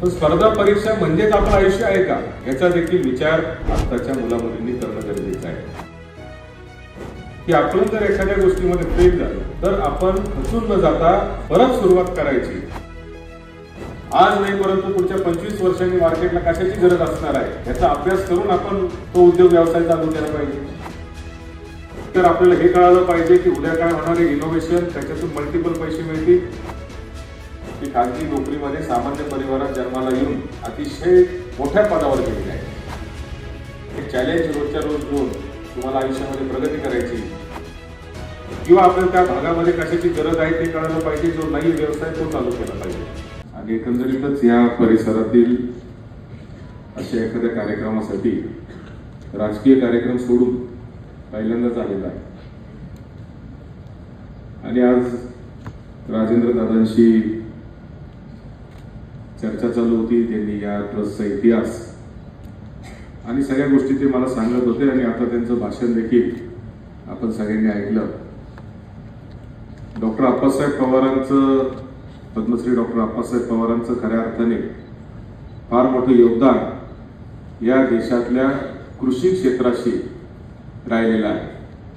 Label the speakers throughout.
Speaker 1: पण स्पर्धा परीक्षा म्हणजेच आपलं आयुष्य आहे का, याचा देखील विचार आताच्या मुलामुलींनी करणं गरजेचं आहे. की आपण जर एखाद्या गोष्टीमध्ये फेल झालो तर आपण खचून न जाता परत सुरुवात करायची. आज नाही परंतु पुढच्या 25 वर्षांनी मार्केटला कशाची गरज असणार आहे याचा अभ्यास करून आपण तो उद्योग व्यवसाय चालू केला पाहिजे. तर आपल्याला हे कळालं पाहिजे की उद्या काय होणार आहे, इनोव्हेशन, त्याच्यातून मल्टिपल पैसे मिळतील. की खाजगी नोकरीमध्ये सामान्य परिवारात जन्माला येऊन अतिशय मोठ्या पदावर गेलेले आहे. हे चॅलेंज रोजच्या रोज घेऊन तुम्हाला आयुष्यामध्ये प्रगती करायची किंवा आपल्याला त्या भागामध्ये कशाची गरज आहे ते कळायला पाहिजे. जो नाही व्यवसाय तो चालू केला पाहिजे. आणि एकंदरीतच या परिसरातील अशा एखाद्या कार्यक्रमासाठी राजकीय कार्यक्रम सोडून पहिल्यांदाच आलेला आहे. आणि आज राजेंद्र दादांशी चर्चा चालू होती. त्यांनी या ट्रस्टचा इतिहास आणि सगळ्या गोष्टी ते मला सांगत होते आणि आता त्यांचं भाषण देखील आपण सगळ्यांनी ऐकलं. डॉक्टर आप्पासाहेब पवारांचं, पद्मश्री डॉक्टर आप्पासाहेब पवारांचं खऱ्या अर्थाने फार मोठं योगदान या देशातल्या कृषी क्षेत्राशी राहिलेलं आहे.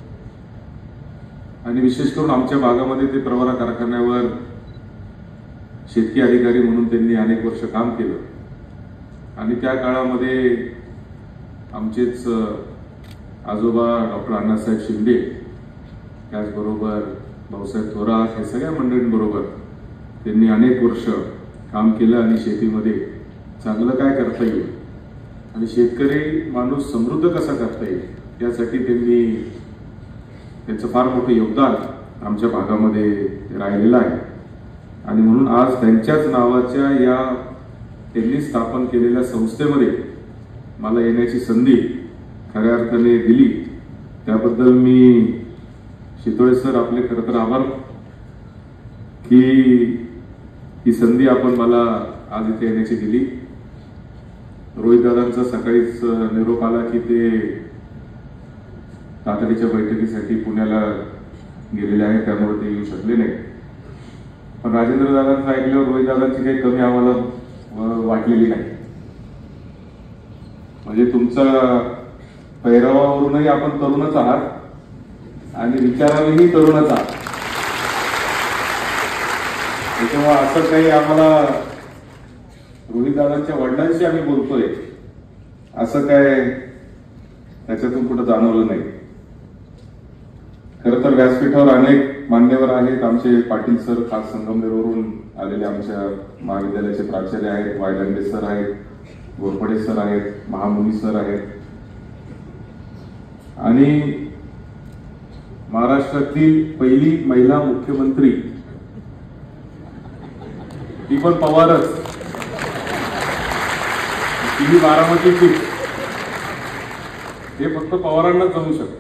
Speaker 1: आणि विशेष करून आमच्या भागामध्ये ते प्रवरा कारखान्यावर शेतकी अधिकारी म्हणून त्यांनी अनेक वर्ष काम केलं. आणि त्या काळामध्ये आमचेच आजोबा डॉक्टर अण्णासाहेब शिंदे, त्याचबरोबर भाऊसाहेब थोरात, हे सगळ्या मंडळींबरोबर त्यांनी अनेक वर्ष काम केलं आणि शेतीमध्ये चांगलं काय करता येईल आणि शेतकरी माणूस समृद्ध कसा करता येईल यासाठी त्यांचं फार मोठं योगदान आमच्या भागामध्ये राहिलेलं आहे. आणि म्हणून आज त्यांच्याच नावाच्या या त्यांनी स्थापन केलेल्या संस्थेमध्ये मला येण्याची संधी खऱ्या अर्थाने दिली. त्याबद्दल मी शितोळे सर आपले खरं तर आभार की ही संधी आपण मला आज इथे येण्याची दिली. रोहित दादांचा सकाळीच निरोप आला की ते तातडीच्या बैठकीसाठी पुण्याला गेलेले आहे, त्यामुळे ते येऊ शकले नाही. पण राजेंद्र दादांचं ऐकल्यावर रोहित दादांची काही कमी आम्हाला वाटलेली नाही. म्हणजे तुमचा पैरवावरूनही आपण तरुणच आहात आणि विचारानेही तरुणच आहात. त्याच्यामुळे असं काही आम्हाला रोहित दादांच्या वडिलांशी आम्ही बोलतोय असं काय त्याच्यातून कुठं जाणवलं नाही. खरं तर व्यासपीठावर अनेक मान्यवर आहेत. आमचे पाटील सर खास संगमनेरवरून आलेले आमच्या महाविद्यालयाचे प्राचार्य आहेत, वायलांडे सर आहेत, गोरपडे सर आहेत, महामुनी सर आहेत आणि महाराष्ट्रातील पहिली महिला मुख्यमंत्री ती पण पवारच, तिही बारामतीची. हे फक्त पवारांनाच जमू शकतं.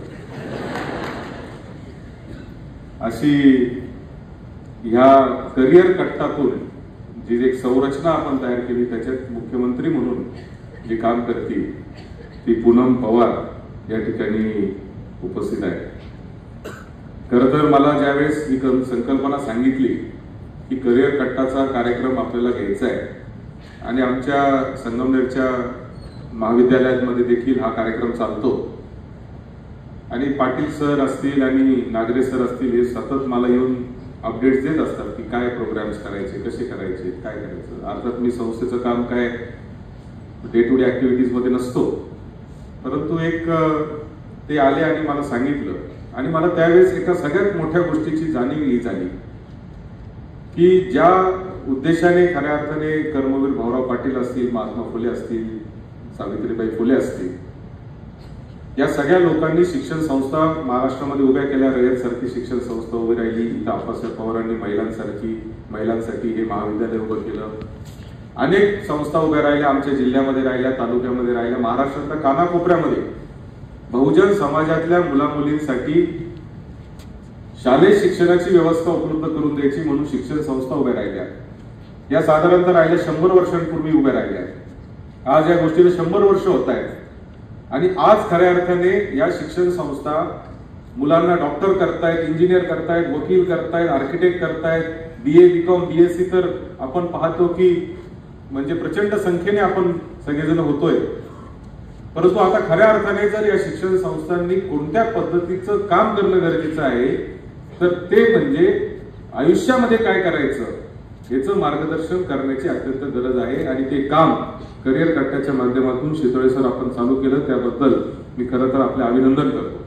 Speaker 1: अशी ह्या करिअर कट्टातून जी एक संरचना आपण तयार केली त्याच्यात मुख्यमंत्री म्हणून जे काम करतील ती पूनम पवार या ठिकाणी उपस्थित आहे. खरं तर मला ज्यावेळेस ही संकल्पना सांगितली की करिअर कट्टाचा कार्यक्रम आपल्याला घ्यायचा आहे आणि आमच्या संगमनेरच्या महाविद्यालयामध्ये देखील हा कार्यक्रम चालतो आणि पाटील सर असतील आणि नागरे सर असतील हे सतत मला येऊन अपडेट्स देत असतात की काय प्रोग्राम्स करायचे, कसे करायचे, काय करायचं. अर्थात मी संस्थेचं काम काय डे टू डे ऍक्टिव्हिटीज मध्ये नसतो, परंतु एक ते आले आणि मला सांगितलं आणि मला त्यावेळेस एका सगळ्यात मोठ्या गोष्टीची जाणीव ही झाली की ज्या उद्देशाने खऱ्या अर्थाने कर्मवीर भाऊराव पाटील असतील, महात्मा फुले असतील, सावित्रीबाई फुले असतील, या सगळ्या लोकांनी शिक्षण संस्था महाराष्ट्रामध्ये उभ्या केल्या. रयत सारखी शिक्षण संस्था उभी राहिली. इथं आप्पासाहेब पवारांनी महिलांसाठी हे महाविद्यालय उभं केलं. अनेक संस्था उभ्या राहिल्या, आमच्या जिल्ह्यामध्ये राहिल्या, तालुक्यामध्ये राहिल्या, महाराष्ट्रातल्या कानाकोपऱ्यामध्ये बहुजन समाजातल्या मुलामुलींसाठी शालेय शिक्षणाची व्यवस्था उपलब्ध करून द्यायची म्हणून शिक्षण संस्था उभ्या राहिल्या. या साधारणतः राहिल्या 100 वर्षांपूर्वी उभ्या राहिल्या. आज या गोष्टीला 100 वर्ष होत आहेत आणि आज खऱ्या अर्थाने या शिक्षण संस्था मुलांना डॉक्टर करतायत, इंजिनियर करतायत, वकील करतायत, आर्किटेक्ट करतायत, BA, BCom, BSc तर आपण पाहतो की म्हणजे प्रचंड संख्येने आपण सगळेजण होतोय, परंतु आता खऱ्या अर्थाने जर या शिक्षण संस्थांनी कोणत्या पद्धतीचं काम करणं गरजेचं आहे, तर ते म्हणजे आयुष्यामध्ये काय करायचं याचं मार्गदर्शन करण्याची अत्यंत गरज आहे. आणि ते काम करिअर कट्ट्याच्या माध्यमातून शितोळे सर आपण चालू केलं, त्याबद्दल मी खरं तर आपले अभिनंदन करतो.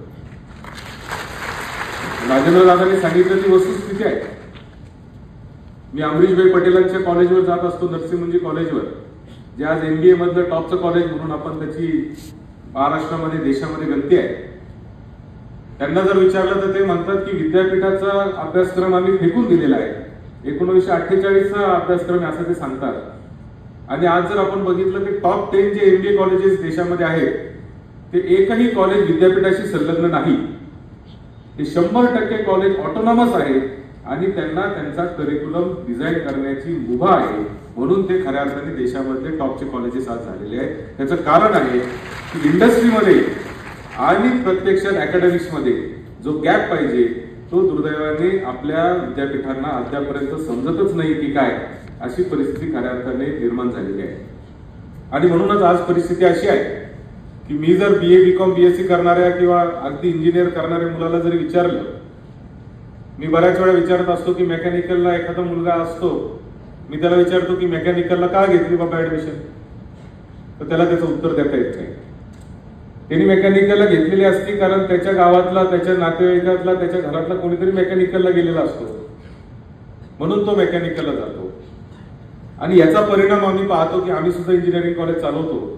Speaker 1: राजेंद्र दादांनी सांगितलं ती वस्तुस्थिती आहे. मी अमरीशभाई पटेलांच्या कॉलेजवर जात असतो, नरसिंहमंजी कॉलेजवर, जे आज MBA मधलं टॉपचं कॉलेज म्हणून आपण त्याची महाराष्ट्रामध्ये देशामध्ये गणती आहे. त्यांना जर विचारलं तर ते म्हणतात की विद्यापीठाचा अभ्यासक्रम आम्ही फेकून दिलेला आहे, 1948चा अभ्यासक्रम असं ते सांगतात. आणि आज जर आपण बघितलं की टॉप 10 जे MBA कॉलेजेस देशामध्ये आहेत, ते एकही कॉलेज विद्यापीठाशी संलग्न नाही. हे 100% कॉलेज ऑटोनॉमस आहे आणि त्यांना त्यांचा करिक्युलम डिझाईन करण्याची मुभा आहे, म्हणून ते खऱ्या अर्थाने देशामधले टॉपचे कॉलेजेस आज झालेले आहेत. त्याचं कारण आहे की इंडस्ट्रीमध्ये आणि प्रत्यक्षात अकॅडमिक्समध्ये जो गॅप पाहिजे तो दुर्दैवाने आपल्या विद्यापीठांना अद्यापर्यंत समजतच नाही की काय, अशी परिस्थिती खऱ्या अर्थाने निर्माण झालेली आहे. आणि म्हणूनच आज परिस्थिती अशी आहे की मी जर BA BCom BSc करणाऱ्या किंवा अगदी इंजिनियर करणाऱ्या मुलाला जरी विचारलं, मी बऱ्याच वेळा विचारत असतो की मेकॅनिकलला एखादा मुलगा असतो, मी त्याला विचारतो की मेकॅनिकलला का घेतली बाबा ऍडमिशन, तर त्याला त्याचं उत्तर देता येत नाही. त्यांनी मेकॅनिकलला घेतलेली असती कारण त्याच्या गावातला, त्याच्या नातेवाईकातला, त्याच्या घरातला कोणीतरी मेकॅनिकलला गेलेला असतो, म्हणून तो मेकॅनिकलला जातो. आणि याचा परिणाम आम्ही पाहतो की आम्ही सुद्धा इंजिनिअरिंग कॉलेज चालवतो,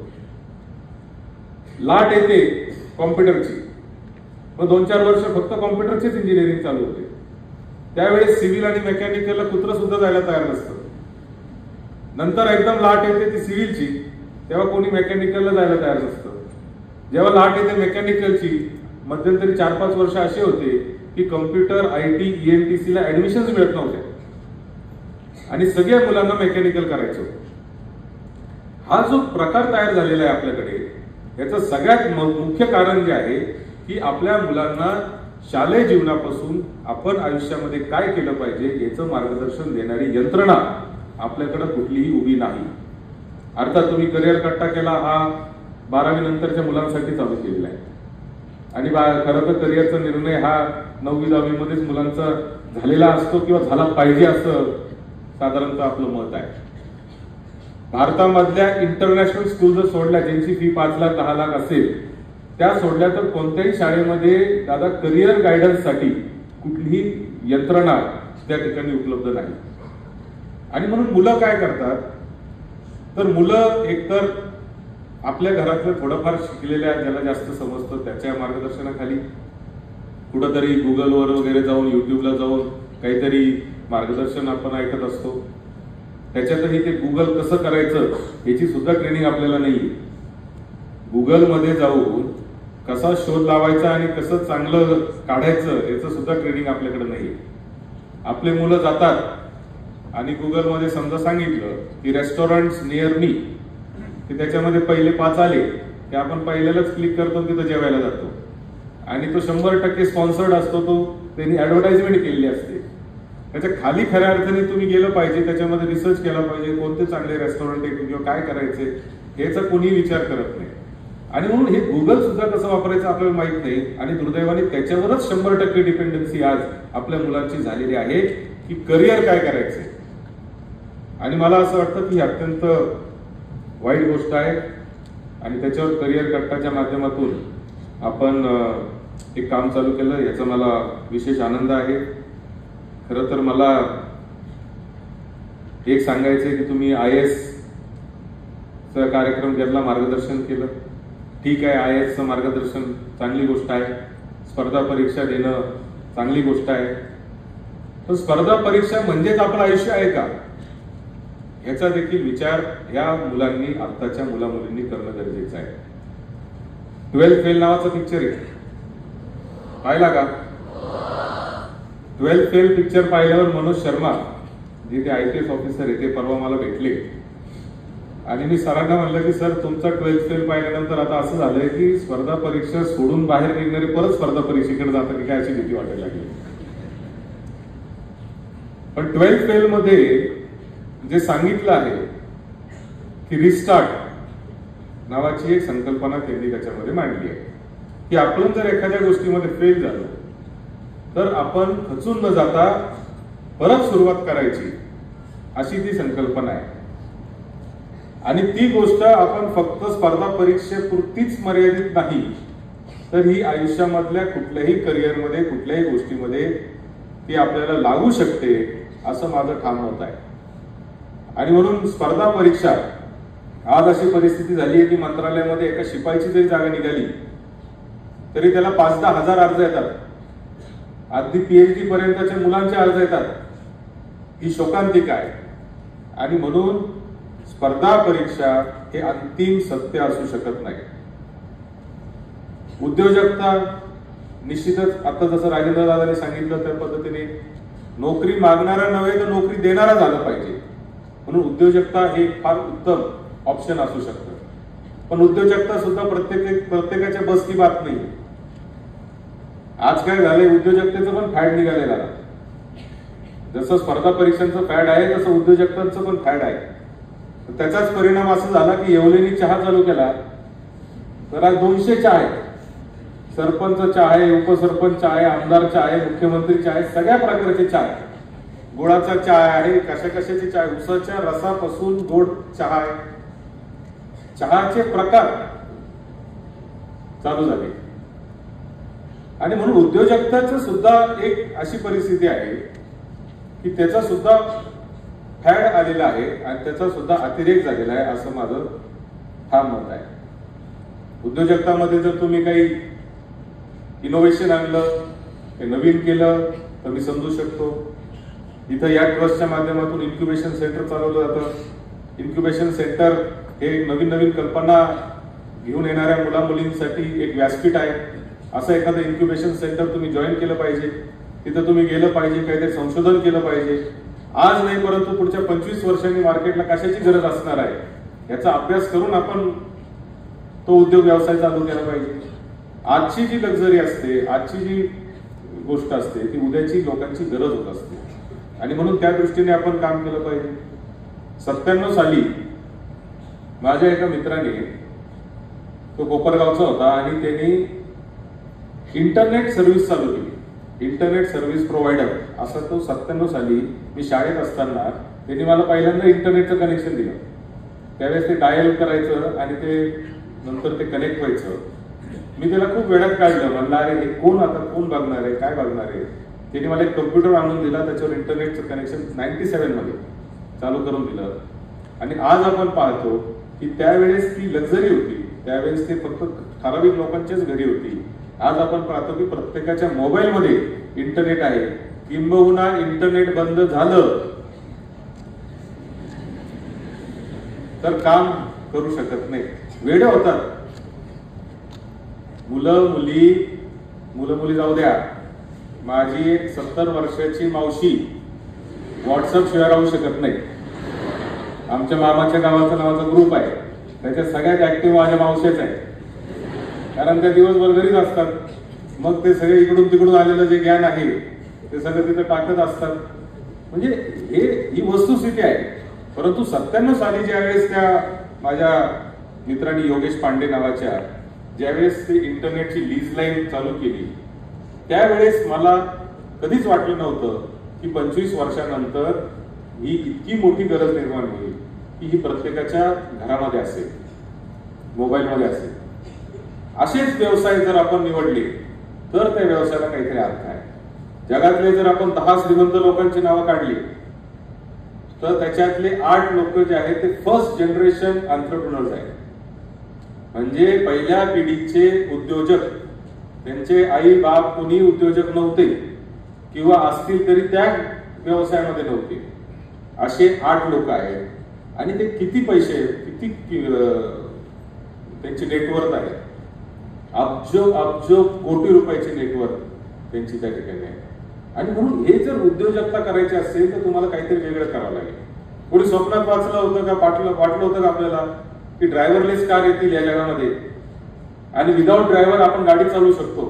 Speaker 1: लाट येते कॉम्प्युटरची, मग 2-4 वर्ष फक्त कॉम्प्युटरचीच इंजिनिअरिंग चालू होते. त्यावेळेस सिव्हिल आणि मेकॅनिकलला कुत्र सुद्धा जायला तयार नसतं. नंतर एकदम लाट येते ती सिव्हिलची, तेव्हा कोणी मेकॅनिकलला जायला तयार नसतं. जेव्हा लाट येते मेकॅनिकलची, मध्यंतरी 4-5 वर्ष असे होते की कम्प्युटर, IT, EMTC ला ऍडमिशन्स मिळत नव्हते आणि सगळ्या मुलांना मेकॅनिकल करायचं. हा जो प्रकार तयार झालेला आहे आपल्याकडे, याचं सगळ्यात मुख्य कारण जे आहे की आपल्या मुलांना शालेय जीवनापासून आपण आयुष्यामध्ये काय केलं पाहिजे याचं मार्गदर्शन देणारी यंत्रणा आपल्याकडे कुठलीही उभी नाही. अर्थात तुम्ही करिअर कट्टा केला हा 12वी नंतरच्या मुलांसाठी चालू केलेला आहे आणि खरं तर करिअरचा निर्णय हा 9वी-10वी मध्येच मुलांचा झालेला असतो किंवा झाला पाहिजे असं साधारणतः आपलं मत आहे. भारतामधल्या इंटरनॅशनल स्कूल जर सोडल्या ज्यांची फी 5 लाख 10 लाख असेल, त्या सोडल्या तर कोणत्याही शाळेमध्ये दादा करिअर गायडन्ससाठी कुठलीही यंत्रणा त्या ठिकाणी उपलब्ध नाही. आणि म्हणून मुलं काय करतात, तर मुलं एकतर आपल्या घरातलं थोडंफार शिकलेल्या, ज्याला जास्त समजतं त्याच्या मार्गदर्शनाखाली कुठंतरी गुगलवर वगैरे जाऊन, युट्यूबला जाऊन काहीतरी मार्गदर्शन आपण ऐकत असतो. त्याच्यातही ते गुगल कसं करायचं याची सुद्धा ट्रेनिंग आपल्याला नाही. गुगलमध्ये जाऊन कसा शोध लावायचा आणि कसं चांगलं काढायचं याचं सुद्धा ट्रेनिंग आपल्याकडे नाही. आपले मुलं जातात आणि गुगलमध्ये समजा सांगितलं की रेस्टॉरंट्स नियर मी, की त्याच्यामध्ये पहिले 5 आले की आपण पहिल्यालाच क्लिक करतो, तिथं जेवायला जातो आणि तो 100% स्पॉन्सर्ड असतो, तो त्यांनी ऍडव्हर्टाइजमेंट केलेली असते. त्याच्या खाली खऱ्या अर्थाने तुम्ही गेलं पाहिजे, त्याच्यामध्ये रिसर्च केला पाहिजे, कोणते चांगले रेस्टॉरंट आहे किंवा काय करायचे याचा कोणी विचार करत नाही. आणि म्हणून हे गुगल सुद्धा कसं वापरायचं आपल्याला माहित नाही आणि दुर्दैवाने त्याच्यावरच 100% डिपेंडन्सी आज आपल्या मुलांची झालेली आहे की करिअर काय करायचंय. आणि मला असं वाटतं की ही अत्यंत वाईट गोष्ट आहे आणि त्याच्यावर करिअर कट्टाच्या माध्यमातून आपण एक काम चालू केलं, याचा मला विशेष आनंद आहे. खरं तर मला एक सांगायचंय की तुम्ही IAS चा कार्यक्रम ज्यांना मार्गदर्शन केलं, ठीक आहे, IAS चं मार्गदर्शन चांगली गोष्ट आहे, स्पर्धा परीक्षा देणं चांगली गोष्ट आहे, पण स्पर्धा परीक्षा म्हणजेच आपलं आयुष्य आहे का याचा देखील विचार या मुलांनी, आत्ताच्या मुला-मुलींनी करणं गरजेचं आहे. 12th फेल नावाचा पिक्चर आहे, पाहिला का? 12th फेल पिक्चर पाहिल्यावर मनोज शर्मा जे ते IPS ऑफिसर आहे ते परवा मला भेटले आणि मी सरांना म्हणलं की सर तुमचा 12th फेल पाहिल्यानंतर आता असं झालंय की स्पर्धा परीक्षा सोडून बाहेर निघणारे परत स्पर्धा परीक्षेकडे जातात की काय अशी भीती वाटायला लागली. पण 12th फेल मध्ये जे सांगितलं आहे की रिस्टार्ट नावाची एक संकल्पना त्यांनी त्याच्यामध्ये मांडली आहे की आपण जर एखाद्या गोष्टीमध्ये फेल झालो तर आपण खचून न जाता परत सुरुवात करायची, अशी ती संकल्पना आहे. आणि ती गोष्ट आपण फक्त स्पर्धा परीक्षेपुरतीच मर्यादित नाही, तर ही आयुष्यामधल्या कुठल्याही करिअरमध्ये कुठल्याही गोष्टीमध्ये ती आपल्याला लागू शकते, असं माझं ठाम मत आहे. आणि म्हणून स्पर्धा परीक्षा, आज अशी परिस्थिती झाली आहे की मंत्रालयामध्ये एका शिपाईची जरी जागा निघाली तरी त्याला 5-10 हजार अर्ज येतात. अगदी PhD पर्यंतच्या मुलांचे अर्ज येतात. ही शोकांतिका आहे. आणि म्हणून स्पर्धा परीक्षा हे अंतिम सत्य असू शकत नाही. उद्योजकता निश्चितच, आता जसं राजेंद्र दादांनी सांगितलं त्या पद्धतीने नोकरी मागणारा नव्हे तर नोकरी देणारा झालं पाहिजे. म्हणून उद्योजकता हे फार उत्तम ऑप्शन असू शकतं. पण उद्योजकता सुद्धा प्रत्येकाच्या बस की बात नाही. आज काय झालंय, उद्योजकतेचं पण फॅड निघालेलं आहे. जसं स्पर्धा परीक्षांचं फॅड आहे तसं उद्योजकतांचं पण फॅड आहे. त्याचाच परिणाम असा झाला की येवलेनी चहा चालू केला तर आज 200 चहा आहे. सरपंच चहा आहे, उपसरपंच चहा आहे, आमदार चहा आहे, मुख्यमंत्री चहा आहे, सगळ्या प्रकारचे चहा आहे. गुळाचा चहा आहे, कशा कशाची चहा, उसाच्या रसापासून गोड चहा आहे. चहाचे प्रकार चालू झाले. आणि म्हणून उद्योजकताचं सुद्धा एक अशी परिस्थिती आहे की त्याचा सुद्धा फॅड आलेला आहे आणि त्याचा सुद्धा अतिरेक झालेला आहे, असं माझं ठाम मत आहे. उद्योजकतामध्ये जर तुम्ही काही इनोव्हेशन आणलं, हे नवीन केलं तर मी समजू शकतो. इथं या ट्रस्टच्या माध्यमातून इन्क्युबेशन सेंटर चालवलं जातं. इन्क्युबेशन सेंटर हे नवीन नवीन कल्पना घेऊन येणाऱ्या मुला मुलींसाठी एक व्यासपीठ आहे. असं एखादं इन्क्युबेशन सेंटर तुम्ही जॉईन केलं पाहिजे. तिथं तुम्ही गेलं पाहिजे, काहीतरी संशोधन केलं पाहिजे. आज नाही परंतु पुढच्या 25 वर्षांनी मार्केटला कशाची गरज असणार आहे याचा अभ्यास करून आपण तो उद्योग व्यवसाय चालू केला पाहिजे. आजची जी लक्झरी असते, आजची जी गोष्ट असते ती उद्याची लोकांची गरज होत असते. आणि म्हणून त्या दृष्टीने आपण काम केलं पाहिजे. 97 साली माझ्या एका मित्राने, तो कोपरगावचा होता आणि त्यांनी इंटरनेट सर्व्हिस चालू केली. इंटरनेट सर्व्हिस प्रोव्हायडर असा तो 97 साली, मी शाळेत असताना त्यांनी मला पहिल्यांदा इंटरनेटचं कनेक्शन दिलं. त्यावेळेस ते डायल करायचं आणि ते नंतर ते कनेक्ट व्हायचं. मी त्याला खूप वेळात काढलं. म्हणलं अरे हे कोण, आता कोण बघणार आहे, काय बघणार आहे. त्यांनी मला एक कम्प्युटर आणून दिला, त्याच्यावर इंटरनेटचं कनेक्शन 97 मध्ये चालू करून दिलं. आणि आज आपण पाहतो की त्यावेळेस ती लक्झरी होती, त्यावेळेस ते फक्त ठराविक लोकांच्याच घरी होती. आज आपण पाहतो की प्रत्येकाच्या मोबाईलमध्ये इंटरनेट आहे. किंबहुना इंटरनेट बंद झालं तर काम करू शकत नाही. वेडे होतात मुलं मुली जाऊ द्या. माझी 70 वर्षाची मावशी व्हॉट्सअप शिवाय राहू शकत नाही. आमच्या मामाच्या गावाचा नावाचा ग्रुप आहे, त्याच्यात सगळ्यात ऍक्टिव्ह माझ्या मावशीच आहे. कारण त्या दिवसभर घरीच असतात. मग ते सगळे इकडून तिकडून आलेलं जे ज्ञान आहे ते सगळं तिथं टाकत असतात. म्हणजे ही वस्तुस्थिती आहे. परंतु 97 साली ज्यावेळेस त्या माझ्या मित्रांनी योगेश पांडे नावाच्या ज्यावेळेस ते इंटरनेटची लीज लाईन चालू केली, त्यावेळेस मला कधीच वाटलं नव्हतं की 25 वर्षानंतर ही इतकी मोठी गरज निर्माण होईल की ही प्रत्येकाच्या घरामध्ये असेल, मोबाईलमध्ये असेल. असेच व्यवसाय जर आपण निवडले तर त्या व्यवसायाला काहीतरी अर्थ आहे. जगातले जर आपण 10 श्रीमंत लोकांची नावं काढली तर त्याच्यातले 8 लोक जे आहेत ते फर्स्ट जनरेशन एंटरप्रेन्योर्स आहेत. म्हणजे पहिल्या पिढीचे उद्योजक, त्यांचे आई बाप कोणी उद्योजक नव्हते किंवा असतील तरी त्या व्यवसायामध्ये नव्हते. असे 8 लोक आहेत. आणि ते किती पैसे, किती त्यांची नेटवर्थ आहे, अब्ज कोटी रुपयाची नेटवर्थ त्यांची त्या ठिकाणी आहे. आणि म्हणून हे जर उद्योजकता करायची असेल तर तुम्हाला काहीतरी वेगळं करावं लागेल. कोणी स्वप्नात वाचलं होतं का, वाटलं होतं का आपल्याला की ड्रायव्हरलेस कार येतील या जगामध्ये आणि विदाउट ड्रायव्हर आपण गाडी चालवू शकतो?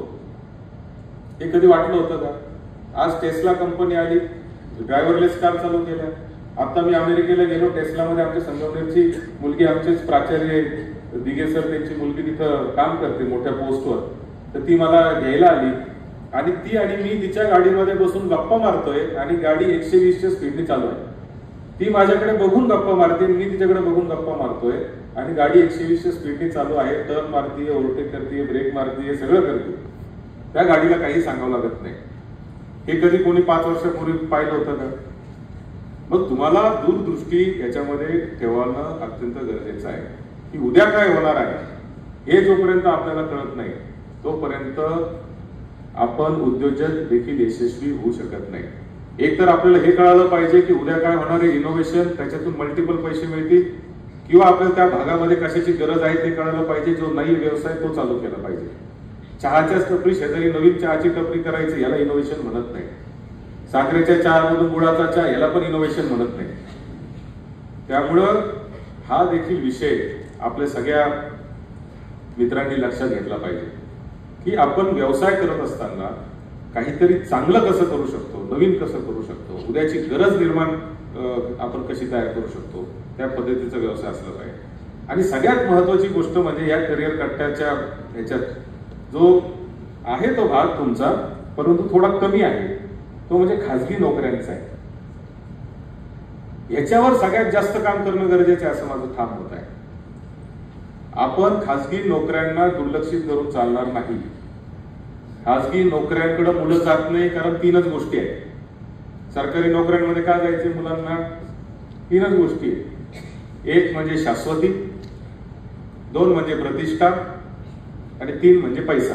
Speaker 1: हे कधी वाटलं होतं का? आज टेस्ला कंपनी आली, ड्रायव्हरलेस कार चालू केल्या. आता मी अमेरिकेला गेलो, टेस्लामध्ये आमच्या संगमनेरची मुलगी, आमचेच प्राचार्य दिघे सर, त्यांची मुलगी तिथं काम करते मोठ्या पोस्टवर, तर ती मला घ्यायला आली आणि ती आणि मी तिच्या गाडीमध्ये बसून गप्पा मारतोय आणि गाडी 120च्या स्पीडने चालू आहे. ती माझ्याकडे बघून गप्पा मारते, मी तिच्याकडे बघून गप्पा मारतोय आणि गाडी 120च्या स्पीडने चालू आहे. टर्न मारतीये, ओव्हरटेक करते, ब्रेक मारतीये, सगळं करते. त्या गाडीला काही सांगावं लागत नाही. हे कधी कोणी 5 वर्षापूर्वी पाहिलं होतं का? मग तुम्हाला दूरदृष्टी याच्यामध्ये ठेवणं अत्यंत गरजेचं आहे की उद्या काय होणार आहे हे जोपर्यंत आपल्याला कळत नाही तोपर्यंत आपण उद्योजक देखील यशस्वी होऊ शकत नाही. एक तर आपल्याला हे कळालं पाहिजे की उद्या काय होणार आहे, इनोव्हेशन, त्याच्यातून मल्टिपल पैसे मिळतील, किंवा आपल्याला त्या भागामध्ये कशाची गरज आहे ते कळायला पाहिजे. जो नवीन व्यवसाय तो चालू केला पाहिजे. चहाच्याच टपरी शेजारी नवीन चहाची टपरी करायची, याला इनोव्हेशन म्हणत नाही. साखरेच्या चहामधून गुळाचा चहा, याला पण इनोव्हेशन म्हणत नाही. त्यामुळं हा देखील विषय आपल्या सगळ्या मित्रांनी लक्षात घेतला पाहिजे की आपण व्यवसाय करत असताना काहीतरी चांगलं कसं करू शकतो, नवीन कसं करू शकतो, उद्याची गरज निर्माण आपण कशी तयार करू शकतो, त्या पद्धतीचा व्यवसाय असला पाहिजे. आणि सगळ्यात महत्वाची गोष्ट म्हणजे या करिअर कट्ट्याच्या ह्याच्यात जो आहे तो भाग तुमचा, परंतु थोडा कमी आहे, तो म्हणजे खाजगी नोकऱ्यांचा आहे. याच्यावर सगळ्यात जास्त काम करणं गरजेचं आहे असं माझं ठाम मत आहे. आपण खाजगी नोकऱ्यांना दुर्लक्षित करून चालणार नाही. खाजगी नोकऱ्यांकडे मुलं जात नाही कारण 3च गोष्टी आहेत. सरकारी नोकऱ्यांमध्ये का जायचे मुलांना? 3च गोष्टी आहेत. 1 म्हणजे शाश्वती, 2 म्हणजे प्रतिष्ठा आणि 3 म्हणजे पैसा.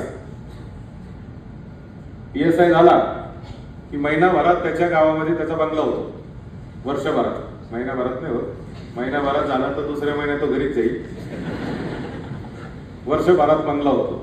Speaker 1: PSI झाला की महिनाभरात त्याच्या गावामध्ये त्याचा बंगला होतो. वर्षभरात, महिनाभरात नाही होत. महिनाभरात झाला तर दुसऱ्या महिन्यात तो घरीच जाईल. वर्षभरात बंगला होतो.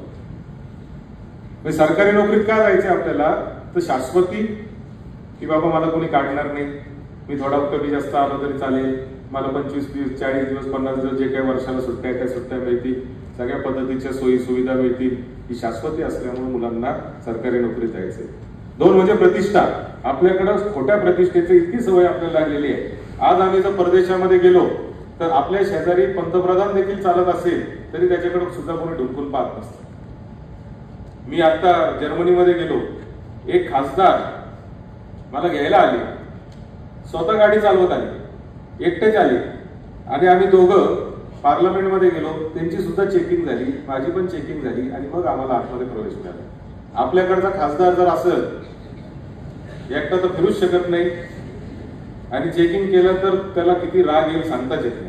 Speaker 1: सरकारी नोकरीत का जायचे आपल्याला? तर शाश्वती, की बाबा मला कोणी काढणार नाही, मी थोडा कमी जास्त आलो तरी चालेल, मला 25 दिवस 40 दिवस 50 दिवस जे काही वर्षाला सुट्ट्या त्या सुट्ट्या मिळतील, सगळ्या पद्धतीच्या सोयी सुविधा मिळतील, ही शाश्वती असल्यामुळे मुलांना सरकारी नोकरीत जायचे. 2 म्हणजे प्रतिष्ठा. आपल्याकडं खोट्या प्रतिष्ठेची इतकी सवय आपल्याला लागलेली आहे. आज आम्ही जर परदेशामध्ये गेलो तर आपल्या शेजारी पंतप्रधान देखील चालत असेल तरी त्याच्याकडे सुद्धा कोणी ढुंकून पाहत नसतं. मी आता जर्मनीमध्ये गेलो, एक खासदार मला घ्यायला आले, स्वतः गाडी चालवत आली, एकटेच आले आणि आम्ही दोघं पार्लमेंटमध्ये गेलो. त्यांची सुद्धा चेकिंग झाली, माझी पण चेकिंग झाली आणि मग आम्हाला आतमध्ये प्रवेश मिळाला. आपल्याकडचा खासदार जर असेल, एकटा तर फिरूच शकत नाही आणि चेकिंग केलं तर त्याला किती राग येईल सांगताच येत नाही.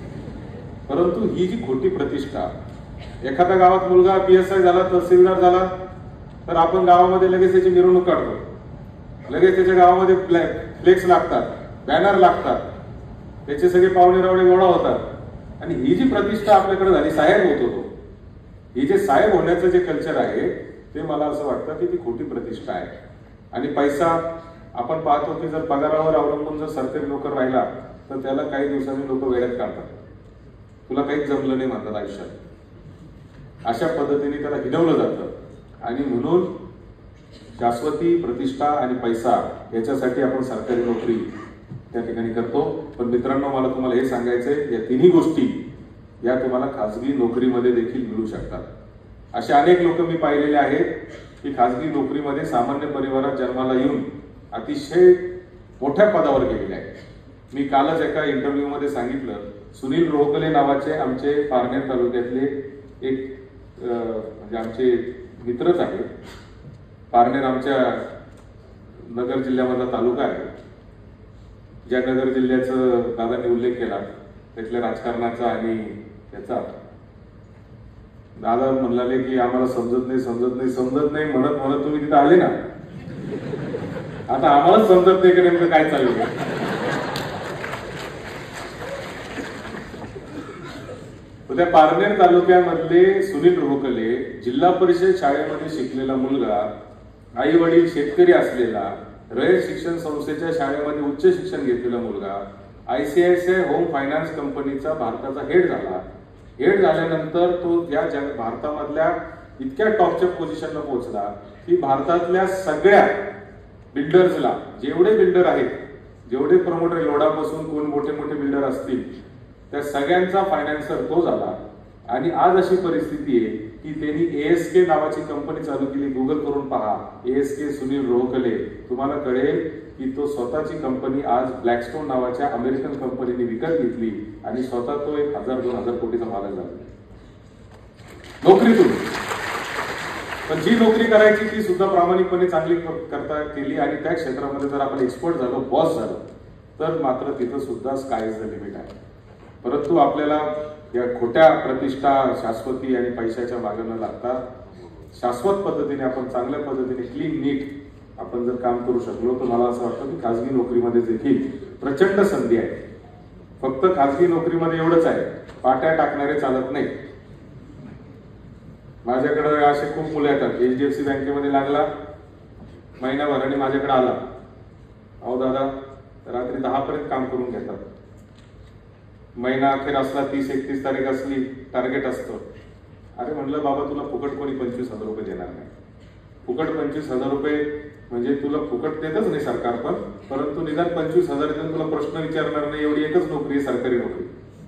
Speaker 1: परंतु ही जी खोटी प्रतिष्ठा, एखाद्या गावात मुलगा PSI झाला, तहसीलदार झाला तर आपण गावामध्ये लगेच त्याची मिरवणूक काढतो, लगेच त्याच्या गावामध्ये फ्लेक्स लागतात, बॅनर लागतात, त्याचे सगळे पाहुणे रावळे गोळा होतात आणि ही जी प्रतिष्ठा आपल्याकडे झाली, साहेब होत होतो, ही जे साहेब होण्याचं जे कल्चर आहे ते मला असं वाटतं की ती खोटी प्रतिष्ठा आहे. आणि पैसा आपण पाहतो की जर पगारावर अवलंबून जर सरकारी नोकर राहिला तर त्याला काही दिवसांनी लोक वेड्यात काढतात, तुला काहीच जमलं नाही म्हणतात आयुष्यात. अशा पद्धतीने त्याला हिडवलं जातं आणि म्हणून शाश्वती, प्रतिष्ठा आणि पैसा याच्यासाठी आपण सरकारी नोकरी त्या ठिकाणी करतो. पण मित्रांनो, मला तुम्हाला हे सांगायचंय, या तिन्ही गोष्टी या तुम्हाला खाजगी नोकरीमध्ये देखील मिळू शकतात. असे अनेक लोक मी पाहिलेले आहेत की खाजगी नोकरीमध्ये सामान्य परिवारात जन्माला येऊन अतिशय मोठ्या पदावर गेलेले आहेत. मी कालच एका इंटरव्ह्यू मध्ये सांगितलं, सुनील रोहकले नावाचे आमचे पारनेर तालुक्यातले एक म्हणजे आमचे मित्रच आहेत. पारनेर आमच्या नगर जिल्ह्यामधला तालुका आहे. ज्या नगर जिल्ह्याचं दादांनी उल्लेख केला त्यातल्या राजकारणाचा आणि त्याचा, दादा म्हणले की आम्हाला समजत नाही म्हणत म्हणत तुम्ही तिथे आले ना, आता आम्हालाच समजत नाही की नेमकं काय चालू आहे. त्या पारनेर तालुक्यामधले सुनील रोहकले, जिल्हा परिषद शाळेमध्ये शिकलेला मुलगा, आई वडील शेतकरी असलेला, रयत शिक्षण संस्थेच्या शाळेमध्ये उच्च शिक्षण घेतलेला मुलगा, ICICI होम फायनान्स कंपनीचा भारताचा हेड झाला. हेड झाल्यानंतर तो या भारतामधल्या इतक्या टॉपच्या पोझिशनला पोहोचला की भारतातल्या सगळ्या बिल्डर्सला, जेवढे बिल्डर आहेत जेवढे प्रमोटर लोडापासून कोण मोठे मोठे बिल्डर असतील त्या सगळ्यांचा फायनान्सर तो झाला. आणि आज अशी परिस्थिती आहे की त्यांनी ASK नावाची कंपनी चालू केली. गुगल करून पहा, ASK सुनील रोहकले, तुम्हाला कळेल की तो स्वतःची कंपनी आज ब्लॅकस्टोन नावाच्या अमेरिकन कंपनीने विकत घेतली आणि स्वतः तो 1000-2000 कोटीचा मालक झाला नोकरीतून. पण जी नोकरी करायची ती सुद्धा प्रामाणिकपणे चांगली करता केली आणि त्या क्षेत्रामध्ये जर आपण एक्सपर्ट झालो, बॉस झालो, तर मात्र तिथं सुद्धा स्काय इज द लिमिट आहे. परंतु आपल्याला या खोट्या प्रतिष्ठा, शाश्वती आणि पैशाच्या मागे न लागता शाश्वत पद्धतीने आपण चांगल्या पद्धतीने क्लीन नीट आपण जर काम करू शकलो तर मला असं वाटतं की खाजगी नोकरीमध्ये देखील प्रचंड संधी आहे. फक्त खाजगी नोकरीमध्ये एवढंच आहे, पाट्या टाकणारे चालत नाही. माझ्याकडे असे खूप मुलं येतात, HDFC बँकेमध्ये लागला महिनाभर आणि माझ्याकडे आला, अहो दादा रात्री 10 पर्यंत काम करून घेतात. महिना अखेर असला, 30-31 तारीख असली, टार्गेट असतं. अरे म्हणलं बाबा तुला फुकट कोणी 25,000 रुपये देणार नाही. फुकट 25,000 रुपये म्हणजे तुला फुकट देतच नाही सरकार, पण परंतु निदान 25,000 देऊन तुला प्रश्न विचारणार नाही एवढी एकच नोकरी आहे सरकारी नोकरी,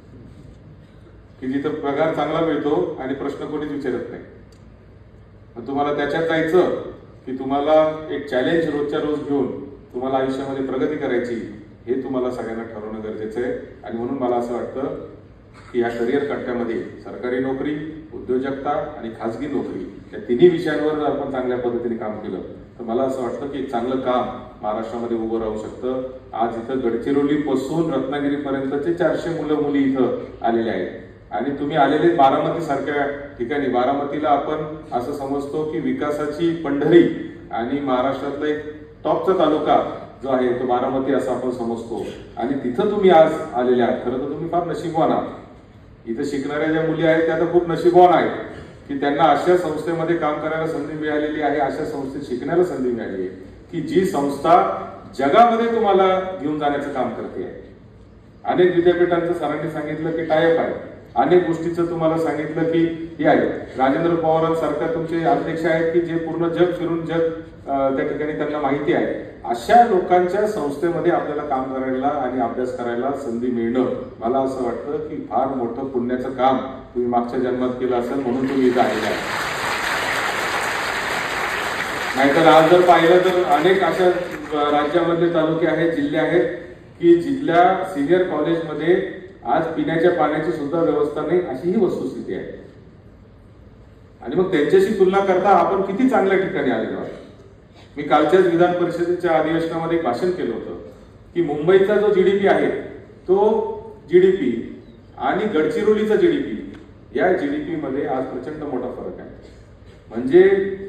Speaker 1: की जिथं पगार चांगला मिळतो आणि प्रश्न कोणीच विचारत नाही. तुम्हाला त्याच्यात जायचं की तुम्हाला एक चॅलेंज रोजच्या रोज घेऊन तुम्हाला आयुष्यामध्ये प्रगती करायची, हे तुम्हाला सगळ्यांना ठरवणं गरजेचं आहे. आणि म्हणून मला असं वाटतं की या करिअर कट्ट्यामध्ये सरकारी नोकरी, उद्योजकता आणि खाजगी नोकरी या तिन्ही विषयांवर जर आपण चांगल्या पद्धतीने काम केलं तर मला असं वाटतं की एक चांगलं काम महाराष्ट्रामध्ये उभं राहू शकतं. आज इथं गडचिरोली पासून रत्नागिरीपर्यंतचे 400 मुलं मुली इथं आलेले आहेत आणि तुम्ही आलेले बारामती सारख्या ठिकाणी. बारामतीला आपण असं समजतो की विकासाची पंढरी आणि महाराष्ट्रातला एक टॉपचा तालुका जो आहे तो बारामती असं आपण समजतो आणि तिथं तुम्ही आज आलेले आहात. खरं तर तुम्ही फार नशीबवान आहात. इथं शिकणाऱ्या ज्या मुली आहेत त्या तर खूप नशीबवान आहेत की त्यांना अशा संस्थेमध्ये काम करायला संधी मिळालेली आहे, अशा संस्थेत शिकण्याला संधी मिळाली आहे की जी संस्था जगामध्ये तुम्हाला घेऊन जाण्याचं काम करते आहे. अनेक विद्यापीठांचं सरांनी सांगितलं की टायअप आहे, अनेक गोष्टीचं तुम्हाला सांगितलं की हे आहे. राजेंद्र पवारांसारखा तुमचे अध्यक्ष आहेत की जे पूर्ण जग फिरून जग त्या ठिकाणी त्यांना माहिती आहे. अशा लोकांच्या संस्थेमध्ये आपल्याला काम करायला आणि अभ्यास करायला संधी मिळणं मला असं वाटतं की फार मोठं पुण्याचं काम तुम्ही मागच्या जन्मात केलं असेल म्हणून तुम्ही इथं आलेला आहे. नाहीतर आज जर पाहिलं तर अनेक अशा राज्यामधले तालुके आहेत, जिल्हे आहेत की जिथल्या सिनियर कॉलेजमध्ये आज पिण्याच्या पाण्याची सुद्धा व्यवस्था नाही, अशी ही वस्तुस्थिती आहे. आणि मग त्यांच्याशी तुलना करता आपण किती चांगल्या ठिकाणी आलेलो आहोत. मी कालच्याच विधान परिषदेच्या अधिवेशनामध्ये भाषण केलं होतं की मुंबईचा जो GDP आहे तो GDP आणि गडचिरोलीचा GDP या GDP मध्ये आज प्रचंड मोठा फरक आहे. म्हणजे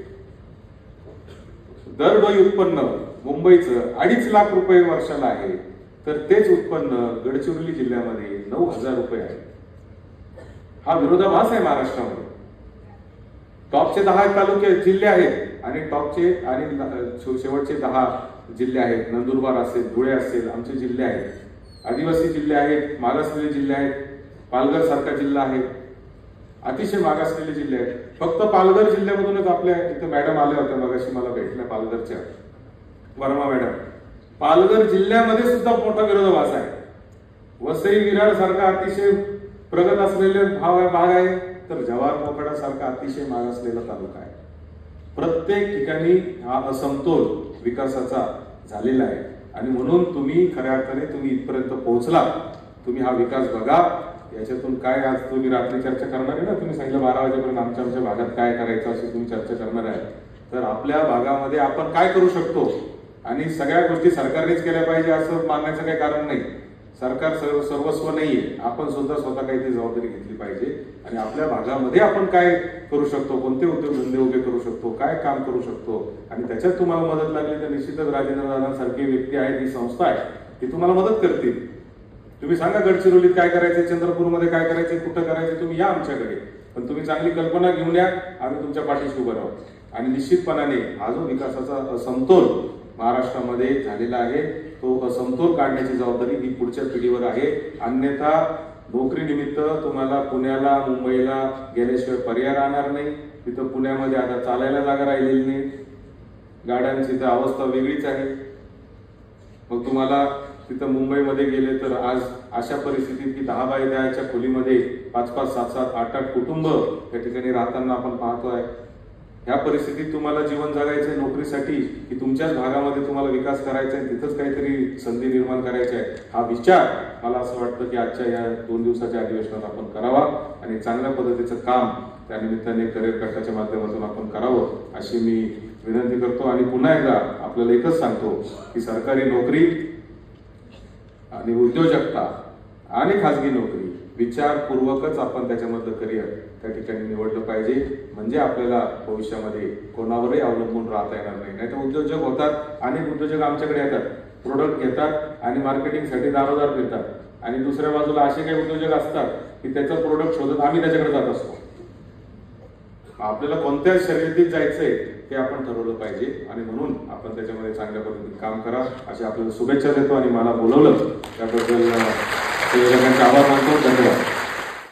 Speaker 1: दरडोई उत्पन्न मुंबईचं 2.5 लाख रुपये वर्षाला आहे, तर तेच उत्पन्न गडचिरोली जिल्ह्यामध्ये 9,000 रुपये आहे. हा विरोधाभास आहे महाराष्ट्रामध्ये. टॉपचे 10 तालुके जिल्हे आहेत आणि टॉपचे आणि शेवटचे 10 जिल्हे आहेत. नंदुरबार असेल, धुळे असेल, आमचे जिल्हे आहेत, आदिवासी जिल्हे आहेत, मागासलेले जिल्हे आहेत, पालघर सारखा जिल्हा आहे, अतिशय मागासलेले जिल्हे आहेत. फक्त पालघर जिल्ह्यामधूनच आपल्या इथं मॅडम आल्या होत्या मगाशी मला भेटल्या, पालघरच्या वर्मा मॅडम. पालघर जिल्ह्यामध्ये सुद्धा मोठा विरोधाभास आहे. वसई विरार सारखा अतिशय प्रगत असलेले भाग आहे, तर जव्हार मोखाडा सारखा अतिशय मागासलेला तालुका आहे. प्रत्येक ठिकाणी हा असमतोल विकासाचा झालेला आहे आणि म्हणून तुम्ही खऱ्या अर्थाने तुम्ही इथपर्यंत पोहोचला. तुम्ही हा विकास बघा. याच्यातून काय आज तुम्ही रात्री चर्चा करणार आहे ना, तुम्ही सांगितलं 12 वाजेपर्यंत आमच्या भागात काय करायचं अशी तुम्ही चर्चा करणार आहे. तर आपल्या भागामध्ये आपण काय करू शकतो आणि सगळ्या गोष्टी सरकारनेच केल्या पाहिजे असं मानण्याचं काही कारण नाही. सरकार सर्वस्व नाहीये. आपण सुद्धा स्वतः काहीतरी जबाबदारी घेतली पाहिजे आणि आपल्या भागामध्ये आपण काय करू शकतो, कोणते उद्योगधंदे उभे करू शकतो, काय काम करू शकतो आणि त्याच्यात तुम्हाला मदत लागली तर निश्चितच राजेंद्र दादांसारखी व्यक्ती आहे, ही संस्था आहे, ती तुम्हाला मदत करतील. तुम्ही सांगा गडचिरोलीत काय करायचंय, चंद्रपूरमध्ये काय करायचंय, कुठं करायचं, तुम्ही या आमच्याकडे. पण तुम्ही चांगली कल्पना घेऊन या, आम्ही तुमच्या पाठीशी उभं राहू. आणि निश्चितपणाने हा जो विकासाचा असमतोल महाराष्ट्रामध्ये झालेला आहे तो असमतोल काढण्याची जबाबदारी ही पुढच्या पिढीवर आहे. अन्यथा नोकरीनिमित्त तुम्हाला पुण्याला, मुंबईला गेल्याशिवाय पर्याय राहणार नाही. तिथं पुण्यामध्ये आता चालायला जागा राहिलेली नाही, गाड्यांची तर अवस्था वेगळीच आहे. मग तुम्हाला तिथं मुंबईमध्ये गेले तर आज अशा परिस्थितीत की 10 बाय 10च्या खोलीमध्ये 5-5, 7-7, 8-8 कुटुंब त्या ठिकाणी राहताना आपण पाहतोय. ह्या परिस्थितीत तुम्हाला जीवन जगायचंय नोकरीसाठी की तुमच्याच भागामध्ये तुम्हाला विकास करायचा आहे, तिथंच काहीतरी संधी निर्माण करायची आहे, हा विचार मला असं वाटतं की आजच्या या 2 दिवसाच्या अधिवेशनात आपण करावा आणि चांगल्या पद्धतीचं काम त्या निमित्ताने करिअर कट्टाच्या माध्यमातून आपण करावं अशी मी विनंती करतो. आणि पुन्हा एकदा आपल्याला एकच सांगतो की सरकारी नोकरी आणि उद्योजकता आणि खाजगी नोकरी विचारपूर्वकच आपण त्याच्यामधलं करिअर त्या ठिकाणी निवडलं पाहिजे, म्हणजे आपल्याला भविष्यामध्ये कोणावरही अवलंबून राहता येणार नाही. नाही तर उद्योजक होतात, अनेक उद्योजक आमच्याकडे येतात, प्रोडक्ट घेतात आणि मार्केटिंगसाठी दारोदार फिरतात आणि दुसऱ्या बाजूला असे काही उद्योजक असतात की त्याचं प्रोडक्ट शोधत आम्ही त्याच्याकडे जात असतो. आपल्याला कोणत्या शर्यतीत जायचंय ते आपण ठरवलं पाहिजे आणि म्हणून आपण त्याच्यामध्ये चांगल्या पद्धतीने काम करा अशी आपल्याला शुभेच्छा देतो आणि मला बोलवलं त्याबद्दल सगळ्यांचे आभार मानतो. धन्यवाद.